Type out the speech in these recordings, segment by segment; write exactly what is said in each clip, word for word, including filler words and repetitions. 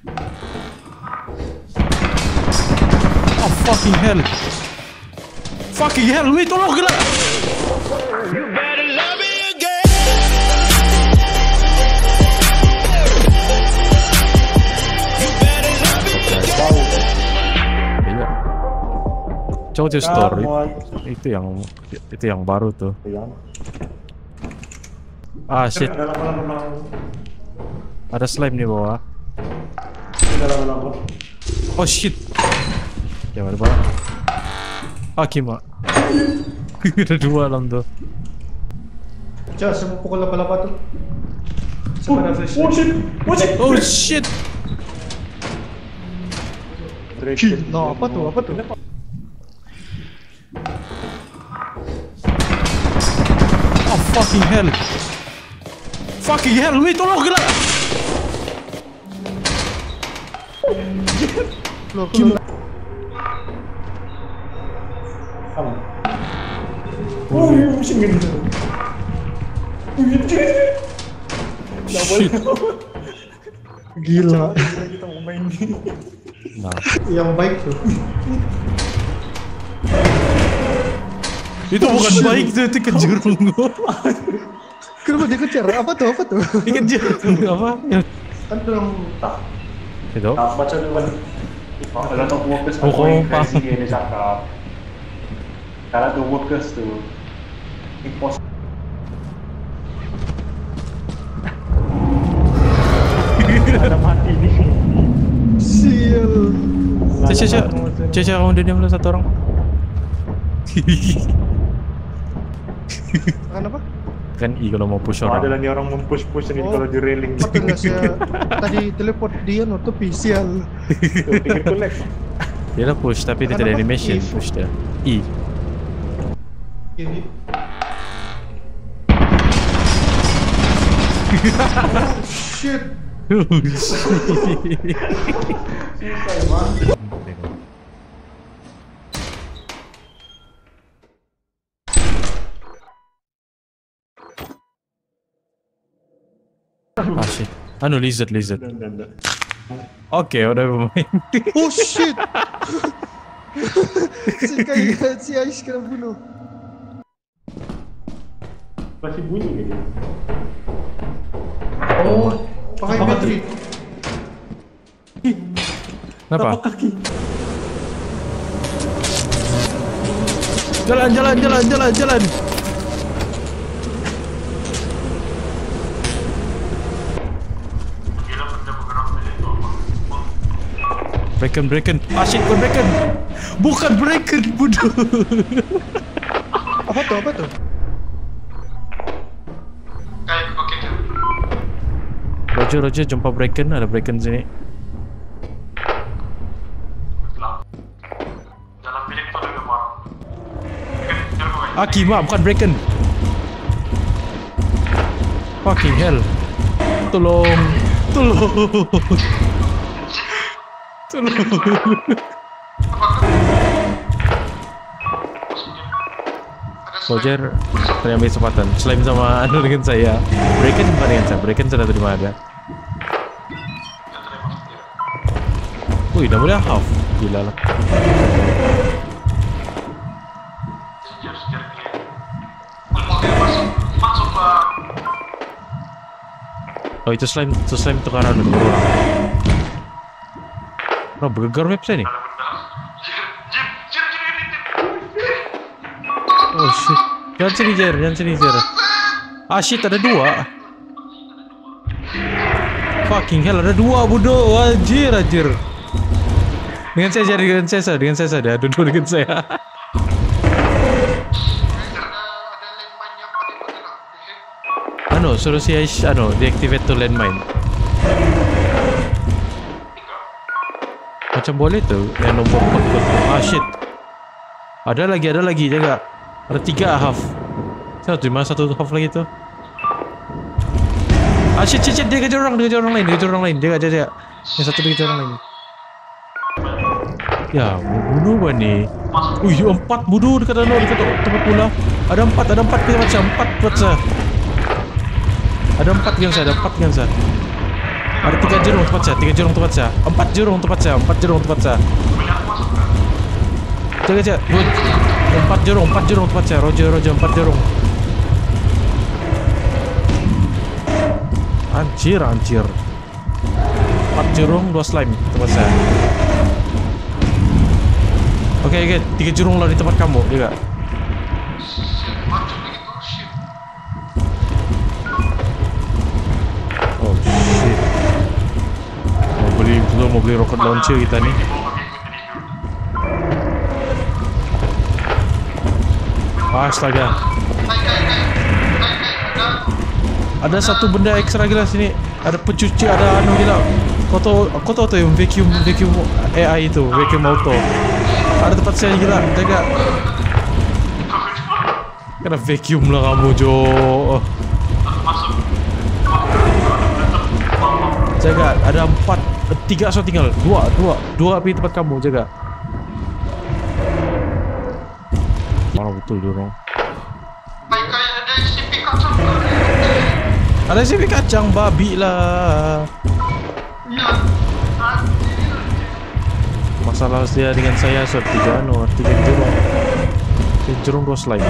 Oh fucking hell. Fucking hell, wait, tolong gelap. Coba story itu yang itu yang baru tuh. Ah shit. Ada slime di bawah. Oh shit. Ya ada banget. Ah Kima. Ada dua dalam tuh. Coba semua pukul laba-laba tuh. Oh shit. Oh shit. Oh shit. No, apa tuh? Apa tuh? Oh fucking hell. Fucking hell, wait, tolong gelap. Gimana? Oh, pusing gitu. Shit. Gila. Kita mau main ini. Nah, Yang baik tuh. itu bukan baik tuh, itu kejurung. Kenapa dia kejar? Apa tuh? Apa tuh? Itu kejurung apa? Yang Kan dalam tak. itu? Tak baca dulu kan. Oh, ada top workers Oh, going kompak. crazy ini cakap. Karena tuh workers tuh. Impos. Ada mati nih. Sial. Caca, caca, caca, kamu udah diam dulu satu orang. Kan apa? Kan I kalau mau push Oh, ada orang. lagi orang mempush-push ini Oh. kalau di railing. Apa enggak saya tadi teleport dia nutupi sial. Tuh, pikir collect. Dia lah push tapi dia Kan tidak apa? animation I. push dia. I. Ini. Shit. Susah emang. Ah shit. Anu lizard lizard. Dan, dan, dan. Oke, udah bermain. Oh shit. Si kayak si Ais kena bunuh. Masih bunyi gitu. Oh, pakai Apa bateri. Kenapa? Tapak kaki. Jalan, jalan, jalan, jalan, jalan. Bracken, Bracken. Ah shit, bukan Bracken. Bukan Bracken, bodoh. Apa tuh? Apa tuh? Roger, Roger, jumpa Bracken. Ada Bracken sini. Ah, Kima, bukan Bracken. Fucking hell. Tolong. Tolong. Tolong. Roger, saya ambil kesempatan. Slime sama anu dengan saya. Bracken bukan dengan saya. Bracken sudah tahu di mana ada. Wih, dah boleh half. Gila lah. Oh, itu slime, itu slime itu karena ada dua orang. Bro, bergegar website nih. Oh shit. Jangan sini Jer, jangan sini Jer. Ah shit, ada dua. Fucking hell, ada dua bodoh. Anjir, anjir. Dengan saya Jer, dengan saya, Sir. Dengan saya saja. Duduk dengan saya. Ano, suruh si Aish, ano, deactivate to landmine. Macam boleh tuh, yang nombor kod-kod. Ah shit. Ada lagi, ada lagi, jaga. Ada tiga half. Saya terima satu half lagi tuh. Ah shit, shit, shit, dia kejar orang, dia kejar orang lain, dia kejar orang lain, dia kejar dia. Yang satu dia kejar orang lain. Ya, bunuh gua nih. Wih, empat bunuh dekat anu, dekat tempat pula. Ada empat, ada empat kita macam empat buat saya. Ada empat yang saya, ada empat yang saya. Ada tiga jurung tepat saya, tiga jurung tepat saya, empat jurung tepat saya, empat jurung tepat saya. Jaga aja, dua, empat jurung, empat jurung tepat saya, Roger, Roger, empat jurung. Anjir, anjir. Empat jurung, dua slime tempat saya. Oke, oke, tiga jurung lah di tempat kamu, juga. Oh shit. Mau beli, betul mau beli rocket launcher kita nih. Astaga. Ada satu benda ekstra gila sini. Ada pencuci, ada anu gila. Kau tahu, kau tahu tuh yang vacuum vacuum A I itu, vacuum auto. Ada tempat saya gila, jaga. Kena vacuum lah kamu, Jo. Jaga, ada empat, tiga so tinggal, dua, dua, dua api tempat kamu, jaga. Mana betul dorong? Ada C P kacang, babi lah. Masalah dia dengan saya shot tiga no, tiga jurung, tiga jurung dua slime.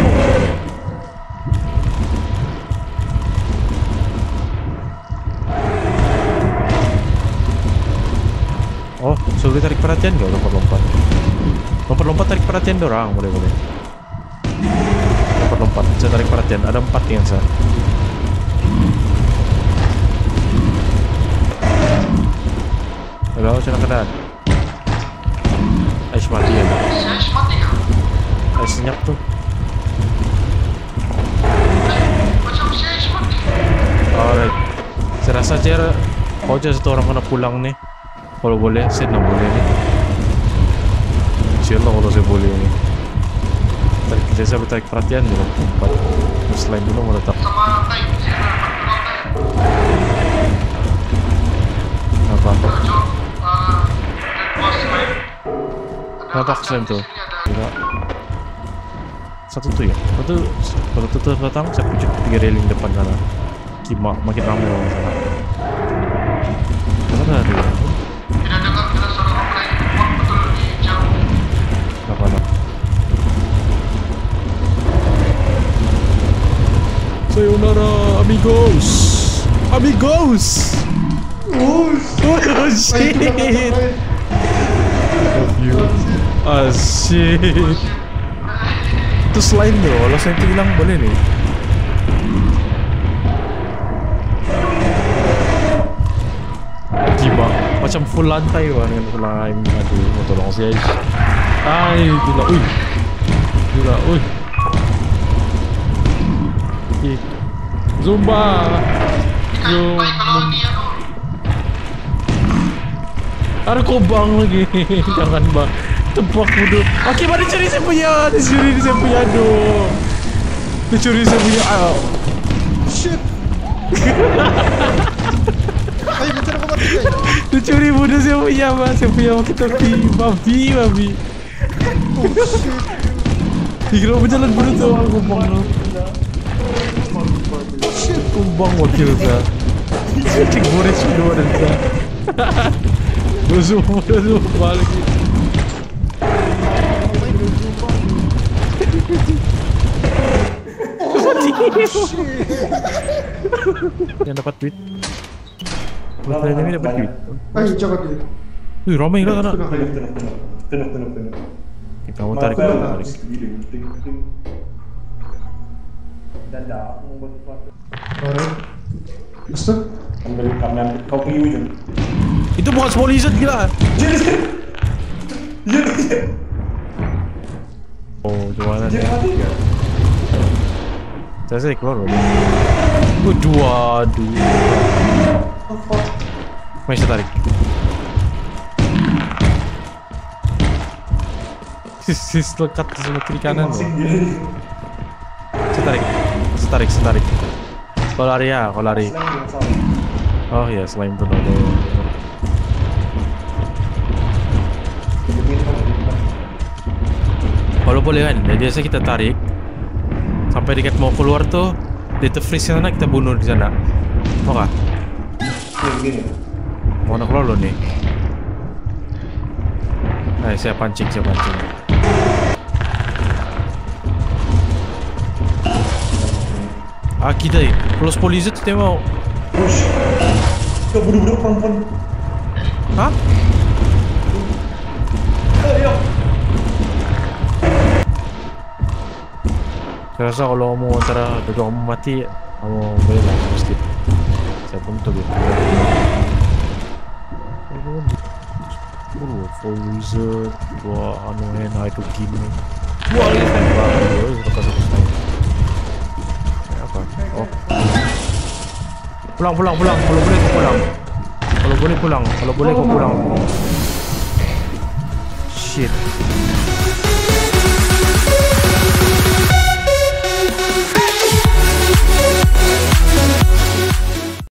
Oh, suruh tarik perhatian gak lompat-lompat? Lompat-lompat tarik perhatian dorang, boleh-boleh. Lompat-lompat, saya tarik perhatian. Ada empat yang saya. Halo, sana keadaan. Ais mati ya? Ais mati kan? Ais senyap tuh. Macam si Ais mati. Alright. Saya rasa cer, kau aja satu orang kena pulang nih. Kalau boleh, set nak boleh nih. Insya Allah kalau saya boleh nih. Tarik kerja saya bertarik perhatian dulu. Empat. Selain dulu mau letak. Apa-apa. Kenapa slime tuh? Tidak. Satu tuh ya? Satu, kalau tuh tuh datang, saya pujuk tiga railing depan sana. Kima, makin ramai orang sana. Mana ada ya? Tidak dengar kita suara orang lain. Betul di jauh. Apa nak? Sayonara, amigos, amigos. Oh, oh shit. Asyik. Itu slime bro, kalau slime itu hilang boleh nih. Gila, macam full lantai wah dengan slime. Aduh, mau tolong si Ais. Ay, gila, uy. Gila, uy. Ih. Zumba. Yo. Ada kobang lagi. Jangan bang. Tebak bodoh. Okey, mana curi saya punya. Dia curi saya punya. Aduh. Dia curi saya punya. Oh. Shit. Ayo bicara kau mati. Dia curi bodoh saya punya. Saya punya makin tepi. Babi, babi. Oh shit. Dikira berjalan bodoh tu. Kobang tu. Shit. Kobang wakil tu. Cik boris bodoh dan tu. Zoom, zoom balik. Yang dapat duit. Berapa ini dapat duit? Ayo jangan dia. Wih, ramai lah kan? Tenuk, tenuk, tenuk, tenuk, tenuk, tenuk. Kita mau tarik, kita mau tarik. Dadah, aku mau buat sesuatu. Alright. Mister? Ambil kami ambil, kau pergi ujung. Itu bukan small lizard gila. Oh, gimana nih? Saya saya keluar loh. Oh, dua, dua. Mari saya tarik. Sis lekat di sebelah kiri kanan loh. Saya tarik, saya tarik, saya tarik. Kau lari ya, kau lari. Oh ya, slime tuh dulu. Kalau boleh kan, jadi biasa kita tarik sampai dekat mau keluar tuh, dia terfreeze sana kita bunuh di sana. Mau kah? begini. Mau nak keluar lo nih. Eh, saya pancing, saya pancing. Aqui daí, pelos polícias tem uma... Push. Kau budak-budak perempuan. Hah? Ayo. Saya rasa kalau kamu antara dua kamu mati, kamu boleh lah pasti. Saya pun tahu gitu. Oh, full wizard, dua anu enak itu gini. Wah, ini tembak, itu kasih saya. Apa? Oh. Pulang, pulang, pulang. Kalau boleh kau pulang. Kalau boleh pulang. Kalau boleh kau pulang. Shit.